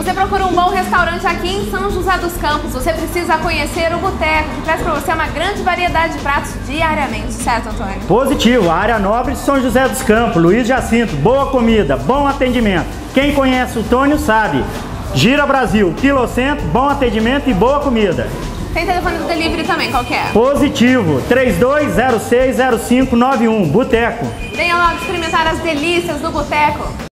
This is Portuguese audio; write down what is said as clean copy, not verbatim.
Você procura um bom restaurante aqui em São José dos Campos, você precisa conhecer o Boteco, que traz para você uma grande variedade de pratos diariamente, certo, Antônio? Positivo, a área nobre de São José dos Campos, Luiz Jacinto, boa comida, bom atendimento. Quem conhece o Tônio sabe. Gira Brasil, quilocentro, bom atendimento e boa comida. Tem telefone do delivery também, qual que é? Positivo, 32060591, Boteco. Venha logo experimentar as delícias do Boteco.